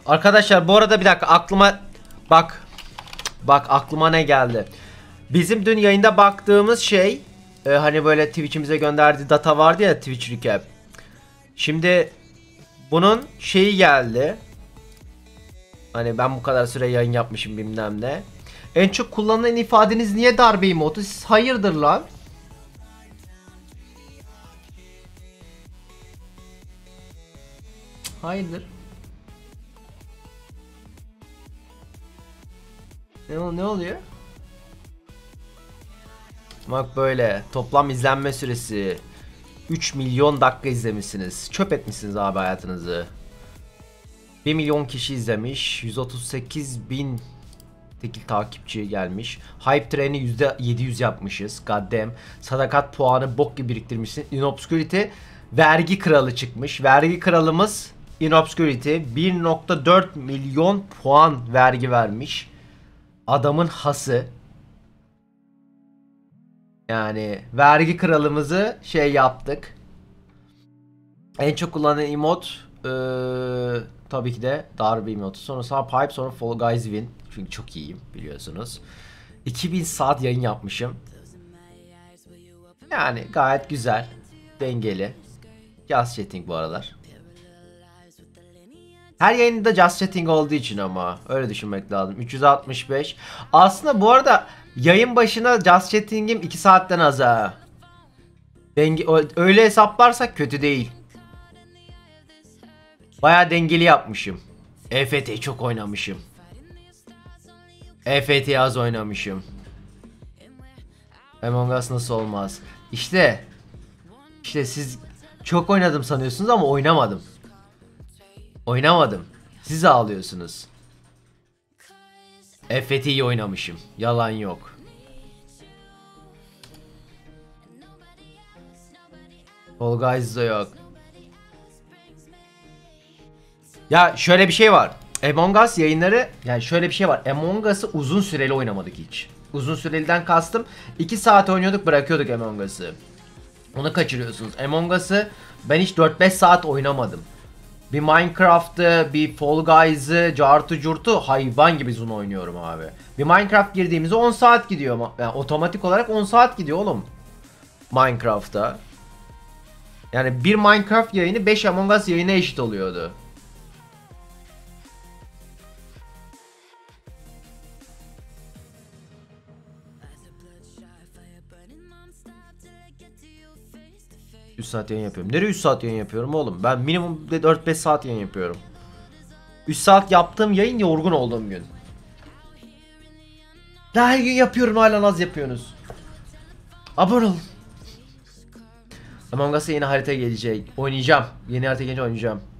Arkadaşlar bu arada bir dakika aklıma bak aklıma ne geldi. Bizim dün yayında baktığımız şey hani böyle Twitch'imize gönderdiği data vardı ya, Twitch recap. Şimdi bunun şeyi geldi. Hani ben bu kadar süre yayın yapmışım bilmem ne. En çok kullanılan ifadeniz niye darbe emotu? Siz hayırdır lan? Hayırdır? Ne oluyor? Bak böyle toplam izlenme süresi 3 milyon dakika izlemişsiniz. Çöp etmişsiniz abi hayatınızı. 1 milyon kişi izlemiş. 138 bin tekil takipçi gelmiş. Hype treni %700 yapmışız. Goddamn. Sadakat puanı bok gibi biriktirmişsin. Inobscurity vergi kralı çıkmış. Vergi kralımız Inobscurity 1.4 milyon puan vergi vermiş. Adamın hası. Yani vergi kralımızı şey yaptık. En çok kullanılan emot tabii ki de darbe emotu. Sonra sağ pipe, sonra Fall Guys Win. Çünkü çok iyiyim biliyorsunuz. 2000 saat yayın yapmışım. Yani gayet güzel. Dengeli. Just chatting bu aralar. Her yayında just chatting olduğu için ama öyle düşünmek lazım. 365. Aslında bu arada yayın başına just chatting'im 2 saatten az ha. Öyle hesaplarsak kötü değil. Bayağı dengeli yapmışım. EFT'yi çok oynamışım. EFT'yi az oynamışım. Among Us nasıl olmaz? İşte siz çok oynadım sanıyorsunuz ama oynamadım. Siz ağlıyorsunuz. EFT'yi oynamışım. Yalan yok. Fall Guys'da yok. Ya şöyle bir şey var. Among Us yayınları, yani şöyle bir şey var. Among Us'ı uzun süreli oynamadık hiç. Uzun süreliden kastım 2 saat oynuyorduk, bırakıyorduk Among Us'ı. Onu kaçırıyorsunuz. Among Us'ı ben hiç 4-5 saat oynamadım. Bir Minecraft'ı, bir Fall Guys'ı, cartı curtu hayvan gibi uzun oynuyorum abi. Bir Minecraft girdiğimizde 10 saat gidiyor. Yani otomatik olarak 10 saat gidiyor oğlum. Minecraft'ta. Yani bir Minecraft yayını 5 Among Us yayına eşit oluyordu. ...3 saat yayın yapıyorum. Nereye 3 saat yayın yapıyorum oğlum? Ben minimum 4-5 saat yayın yapıyorum. 3 saat yaptığım yayın yorgun olduğum gün. Daha her gün yapıyorum, hala az yapıyorsunuz. Abone olun. Among Us'a yeni harita gelecek. Oynayacağım. Yeni harita gelince oynayacağım.